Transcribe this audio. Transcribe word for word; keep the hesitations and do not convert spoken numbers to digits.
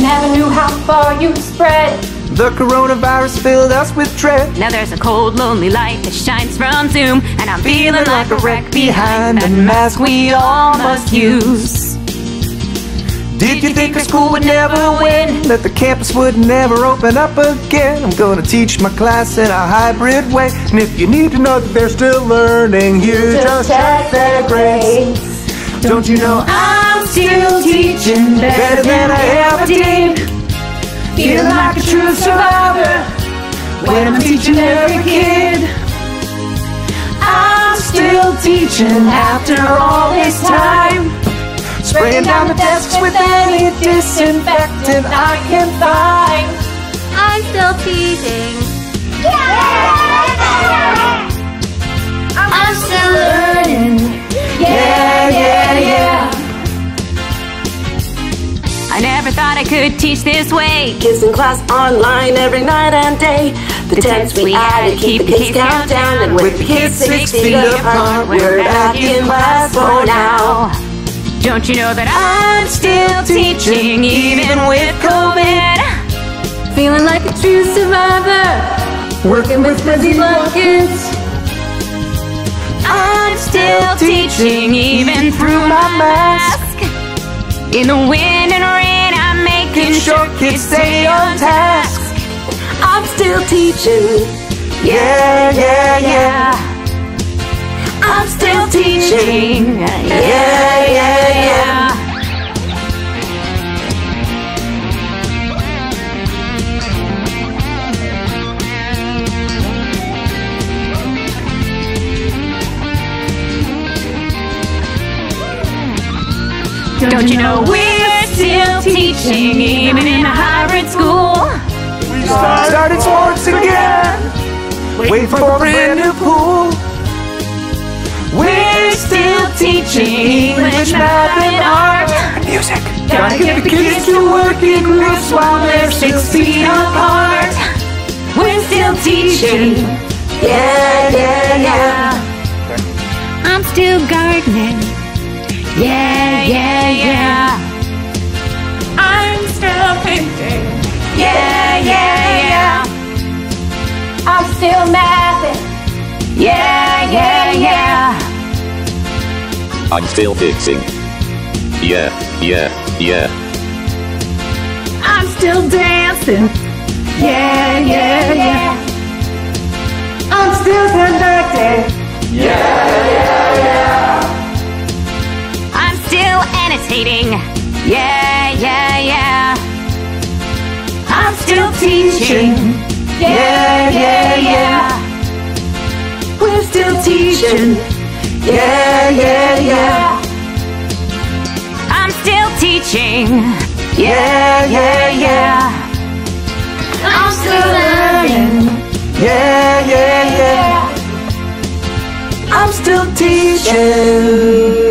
never knew how far you'd spread. The coronavirus filled us with dread. Now there's a cold, lonely light that shines from Zoom, and I'm feeling like a wreck behind that mask we all must use. Did you think our school would never win? That the campus would never open up again? I'm gonna teach my class in a hybrid way. And if you need to know that they're still learning, you just check their grades. Don't you know I'm still teaching better than I ever did? Feeling like a true survivor when I'm teaching every kid. I'm still teaching after all this time, spraying down the desks with any disinfectant I can find. I'm still teaching. I'm still learning. Yeah, yeah, yeah. I never thought I could teach this way. Kids in class online every night and day. The temps we had to keep the kids count down, and with the kids six feet apart, we're back in class for now. Don't you know that I'm still teaching even with COVID? Feeling like a true survivor, working with fuzzy blankets. I'm still teaching even through my mask. In the wind and rain, I'm making sure kids stay on task. I'm still teaching. Yeah, yeah, yeah. I'm still teaching. Yeah, yeah, yeah. Don't you know we're still teaching even in a hybrid school? We started sports again, waiting for a brand new pool. We're still teaching English, math, and art. And music. Gotta get the kids to work in groups while they're six feet apart. We're still teaching. Yeah, yeah, yeah. I'm still gardening. Yeah, yeah, yeah. I'm still painting. Yeah, yeah, yeah. I'm still mathing. Yeah, yeah, yeah. I'm still fixing. Yeah, yeah, yeah. I'm still dancing. Yeah, yeah, yeah. I'm still conducting. Yeah, yeah, yeah. I'm still annotating. Yeah, yeah, yeah. I'm still teaching. Yeah, yeah, yeah. We're still teaching. Yeah, yeah, yeah. I'm still teaching. Yeah, yeah, yeah. I'm still learning. Yeah, yeah, yeah. I'm still teaching.